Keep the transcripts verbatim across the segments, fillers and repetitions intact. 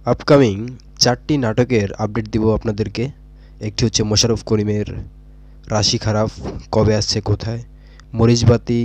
Upcoming চারটি নাটকের update দিব আপনাদেরকে। একটি হচ্ছে মোশাররফ করিমের রাশি খারাপ, কবে আসছে, কোথায়। মরিচবাতি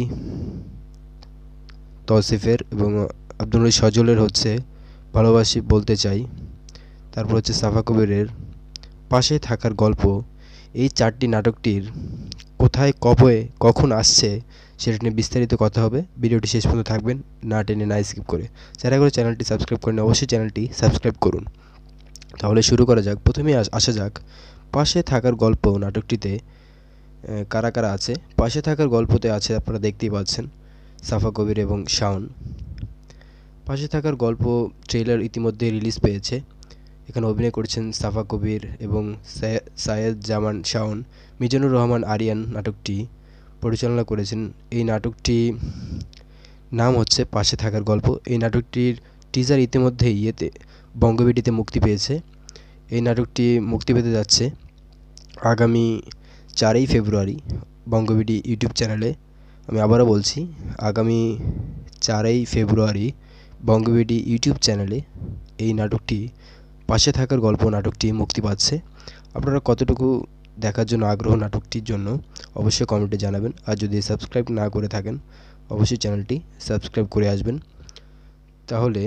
তৌসিফের এবং আব্দুল সজলের হচ্ছে ভালোবাসি বলতে চাই। তারপর হচ্ছে সাফা কবিরের পাশে থাকার গল্প। এই চারটি নাটকটির কোথায়, কবে, কখন আসছে সেটা নিয়ে বিস্তারিত কথা হবে। ভিডিওটি শেষ পর্যন্ত থাকবেন, না টেনে না স্কিপ করে। যারা করে চ্যানেলটি সাবস্ক্রাইব করেন অবশ্যই চ্যানেলটি সাবস্ক্রাইব করুন। তাহলে শুরু করা যাক। প্রথমেই আসা যাক পাশে থাকার গল্প নাটকটিতে কারা কারা আছে। পাশে থাকার গল্পতে আছে, আপনারা দেখতেই পাচ্ছেন, সাফা কবির এবং শাওন। পাশে থাকার গল্প ট্রেলার ইতিমধ্যে রিলিজ পেয়েছে। এখানে অভিনয় করেছেন সাফা কবির এবং সায়েদ জামান শাওন। মিজানুর রহমান আরিয়ান নাটকটি পরিচালনা করেছেন। এই নাটকটি নাম হচ্ছে পাশে থাকার গল্প। এই নাটকটির টিজার ইতিমধ্যে ইয়েতে বঙ্গবিডিতে মুক্তি পেয়েছে। এই নাটকটি মুক্তি পেতে যাচ্ছে আগামী চারই ফেব্রুয়ারি বঙ্গবিডি ইউটিউব চ্যানেলে। আমি আবারও বলছি, আগামী চারই ফেব্রুয়ারি বঙ্গবিডি ইউটিউব চ্যানেলে এই নাটকটি পাশে থাকার গল্প নাটকটি মুক্তি পাচ্ছে। আপনারা কতটুকু দেখার জন্য আগ্রহ নাটকটির জন্য অবশ্যই কমেন্টে জানাবেন। আর যদি সাবস্ক্রাইব না করে থাকেন অবশ্যই চ্যানেলটি সাবস্ক্রাইব করে আসবেন। তাহলে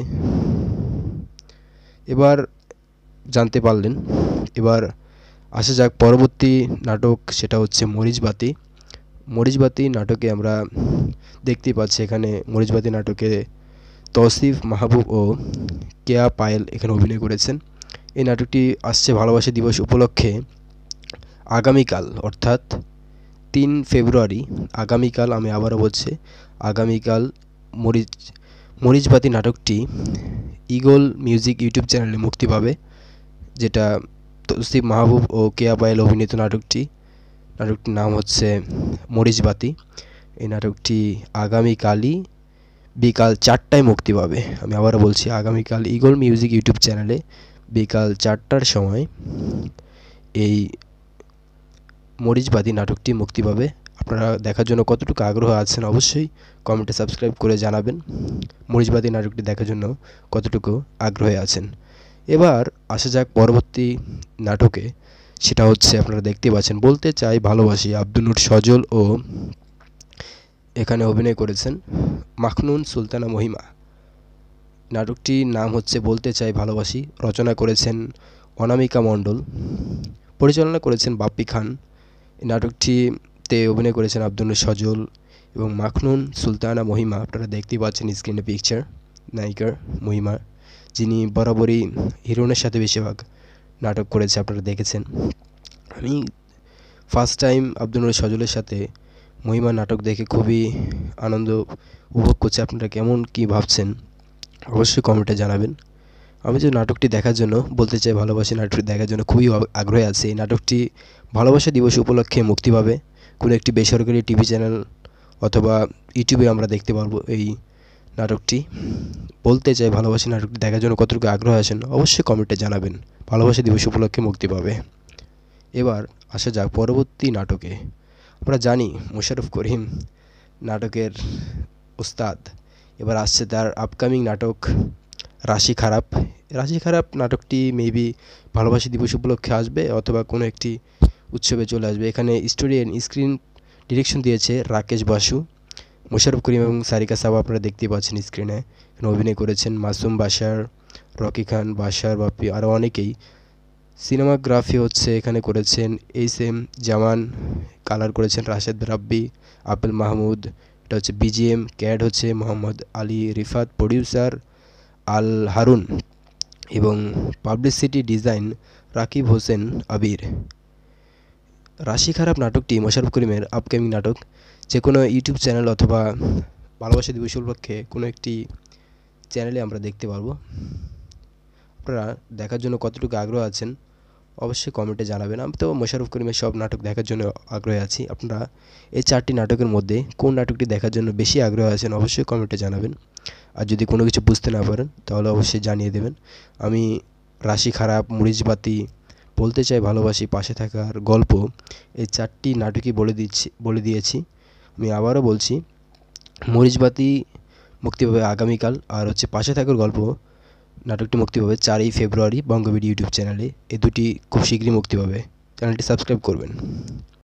এবার জানতে পারলেন। এবার আসা যাক পরবর্তী নাটক, সেটা হচ্ছে মরিচবাতি। মরিচবাতি নাটকে আমরা দেখতেই পাচ্ছি, এখানে মরিচবাতি নাটকে তৌসিফ মাহবুব ও কেয়া পায়েল এখানে অভিনয় করেছেন। এই নাটকটি আসছে ভালোবাসা দিবস উপলক্ষে আগামীকাল, অর্থাৎ তিন ফেব্রুয়ারি। আগামীকাল, আমি আবারও বলছি আগামীকাল মরিচ মরিচবাতি নাটকটি ইগল মিউজিক ইউটিউব চ্যানেলে মুক্তি পাবে, যেটা তৌসিফ মাহবুব ও কেয়া পায়েল অভিনীত নাটকটি। নাটকটির নাম হচ্ছে মরিচবাতি। এই নাটকটি আগামীকালই বিকাল চারটায় মুক্তি পাবে। আমি আবারও বলছি, আগামীকাল ইগল মিউজিক ইউটিউব চ্যানেলে বিকাল চারটার সময় এই মরিচবাতি নাটকটি মুক্তি পাবে। আপনারা দেখার জন্য কতটুকু আগ্রহ আছেন অবশ্যই কমেন্টে সাবস্ক্রাইব করে জানাবেন। মরিচবাতি নাটকটি দেখার জন্য কতটুকু আগ্রহে আছেন। এবার আসা যাক পরবর্তী নাটকে, সেটা হচ্ছে আপনারা দেখতে পাচ্ছেন বলতে চাই ভালোবাসি। আব্দুল সজল ও এখানে অভিনয় করেছেন মাখনুন সুলতানা মহিমা। নাটকটির নাম হচ্ছে বলতে চাই ভালোবাসি। রচনা করেছেন অনামিকা মণ্ডল, পরিচালনা করেছেন বাপ্পি খান। এই নাটকটিতে অভিনয় করেছেন আব্দুল সজল এবং মাখনুন সুলতানা মহিমা। আপনারা দেখতেই পাচ্ছেন স্ক্রিনে পিকচার নায়িকার মহিমা, যিনি বরাবরই হিরোইনের সাথে বেশিরভাগ নাটক করেছে, আপনারা দেখেছেন। আমি ফার্স্ট টাইম আব্দুল সজলের সাথে মহিমা নাটক দেখে খুবই আনন্দ উপভোগ করছি। আপনারা কেমন কি ভাবছেন অবশ্যই কমেন্টে জানাবেন। আমি যে নাটকটি দেখার জন্য বলতে চাই ভালোবাসি নাটকটি দেখার জন্য খুবই আগ্রহী আছি। এই নাটকটি ভালোবাসা দিবস উপলক্ষে মুক্তি পাবে কোনো একটি বেসরকারি টিভি চ্যানেল অথবা ইউটিউবে আমরা দেখতে পারবো এই নাটকটি। বলতে চাই ভালোবাসি নাটকটি দেখার জন্য কতটুকু আগ্রহ আছেন অবশ্যই কমেন্টে জানাবেন। ভালোবাসা দিবস উপলক্ষে মুক্তি পাবে। এবার আসা যাক পরবর্তী নাটকে। আমরা জানি মোশাররফ করিম নাটকের উস্তাদ। এবার আসছে তার আপকামিং নাটক রাশি খারাপ। রাশি খারাপ নাটকটি মেবি ভালোবাসা দিবস উপলক্ষে আসবে অথবা কোনো একটি উৎসবে চলে আসবে। এখানে স্টোরি অ্যান্ড স্ক্রিন ডিরেকশন দিয়েছে রাকেশ বাসু। মোশাররফ করিম এবং সারিকা সাবা আপনারা দেখতেই পাচ্ছেন স্ক্রিনে। এখানে অভিনয় করেছেন মাসুম বাশার, রকি খান, বাশার, বাপ্পি, আরও অনেকেই। সিনেমাগ্রাফি হচ্ছে এখানে করেছেন এইচ এম জামান, কালার করেছেন রাশেদ রাব্বি, আবেল মাহমুদ। এটা হচ্ছে বিজিএম, ক্যাড হচ্ছে মোহাম্মদ আলী রিফাত, প্রডিউসার আল হারুন এবং পাবলিসিটি ডিজাইন রাকিব হোসেন আবির। রাশি খারাপ নাটকটি মোশাররফ করিমের আপকামিং নাটক। যে কোনো ইউটিউব চ্যানেল অথবা ভালোবাসা দিবস উপলক্ষে কোনো একটি চ্যানেলে আমরা দেখতে পারবো। আপনারা দেখার জন্য কতটুকু আগ্রহ আছেন অবশ্যই কমেন্টে জানাবেন। আমি তো মোশাররফ করিমের সব নাটক দেখার জন্য আগ্রহী আছি। আপনারা এই চারটি নাটকের মধ্যে কোন নাটকটি দেখার জন্য বেশি আগ্রহ আছেন অবশ্যই কমেন্টে জানাবেন। আর যদি কোনো কিছু বুঝতে না পারেন তাহলে অবশ্যই জানিয়ে দেবেন। আমি রাশি খারাপ, মরিচবাতি, বলতে চাই ভালোবাসি, পাশে থাকার গল্প, এই চারটি নাটকই বলে দিচ্ছি বলে দিয়েছি। আমি আবারও বলছি, মরিচবাতি মুক্তি পাবে আগামীকাল। আর হচ্ছে পাশে থাকার গল্প নাটকটি মুক্তি পাবে চারই ফেব্রুয়ারি বঙ্গবিডি ইউটিউব চ্যানেলে। এই দুটি খুব শীঘ্রই মুক্তি পাবে। চ্যানেলটি সাবস্ক্রাইব করবেন।